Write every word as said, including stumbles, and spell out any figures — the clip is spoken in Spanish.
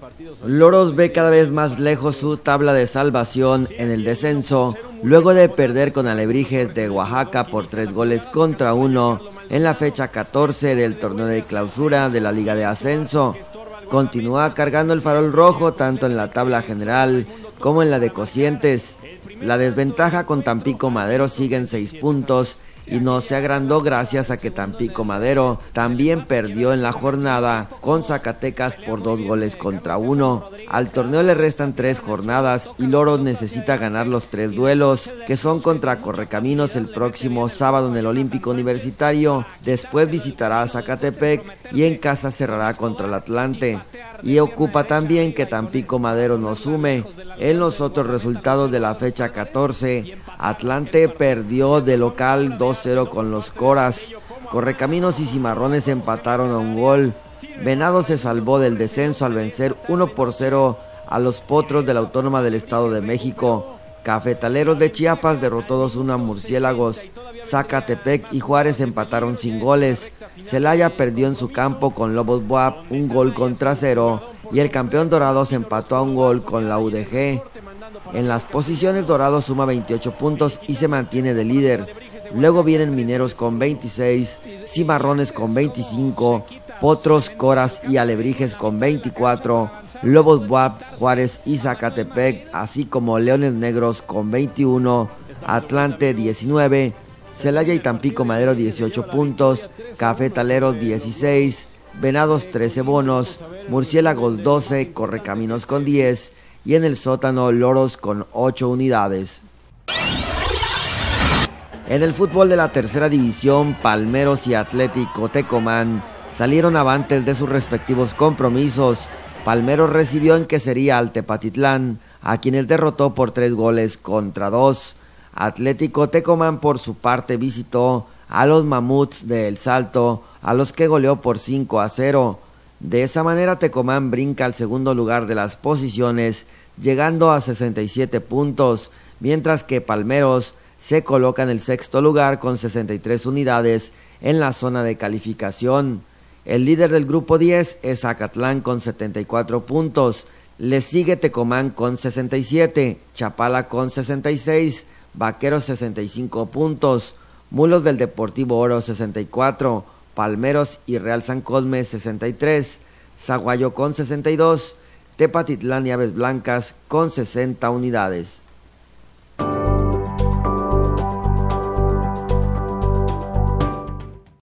Loros ve cada vez más lejos su tabla de salvación en el descenso, luego de perder con Alebrijes de Oaxaca por tres goles contra uno en la fecha catorce del torneo de clausura de la Liga de Ascenso. Continúa cargando el farol rojo tanto en la tabla general como en la de cocientes. La desventaja con Tampico Madero sigue en seis puntos y no se agrandó gracias a que Tampico Madero también perdió en la jornada con Zacatecas por dos goles contra uno. Al torneo le restan tres jornadas y Loros necesita ganar los tres duelos, que son contra Correcaminos el próximo sábado en el Olímpico Universitario, después visitará a Zacatepec y en casa cerrará contra el Atlante. Y ocupa también que Tampico Madero no sume. En los otros resultados de la fecha catorce, Atlante perdió de local dos cero con los Coras. Correcaminos y Cimarrones empataron a un gol. Venado se salvó del descenso al vencer uno por cero a los Potros de la Autónoma del Estado de México. Cafetaleros de Chiapas derrotó dos uno a Murciélagos. Zacatepec y Juárez empataron sin goles. Celaya perdió en su campo con Lobos B U A P un gol contra cero y el campeón Dorados empató a un gol con la U D G. En las posiciones Dorados suma veintiocho puntos y se mantiene de líder. Luego vienen Mineros con veintiséis, Cimarrones con veinticinco, Potros, Coras y Alebrijes con veinticuatro, Lobos B U A P, Juárez y Zacatepec, así como Leones Negros con veintiuno, Atlante diecinueve, Celaya y Tampico Madero dieciocho puntos, Cafetaleros dieciséis, Venados trece bonos, Murciélagos doce, Correcaminos con diez y en el sótano Loros con ocho unidades. En el fútbol de la tercera división, Palmeros y Atlético Tecomán salieron avantes de sus respectivos compromisos. Palmeros recibió en Quesería al Tepatitlán, a quienes derrotó por tres goles contra dos. Atlético Tecomán por su parte visitó a los Mamuts de El Salto, a los que goleó por cinco a cero. De esa manera Tecomán brinca al segundo lugar de las posiciones, llegando a sesenta y siete puntos, mientras que Palmeros se coloca en el sexto lugar con sesenta y tres unidades en la zona de calificación. El líder del grupo diez es Zacatlán con setenta y cuatro puntos, le sigue Tecomán con sesenta y siete, Chapala con sesenta y seis, Vaqueros sesenta y cinco puntos, Mulos del Deportivo Oro sesenta y cuatro, Palmeros y Real San Cosme sesenta y tres, Zaguayo con sesenta y dos, Tepatitlán y Aves Blancas con sesenta unidades.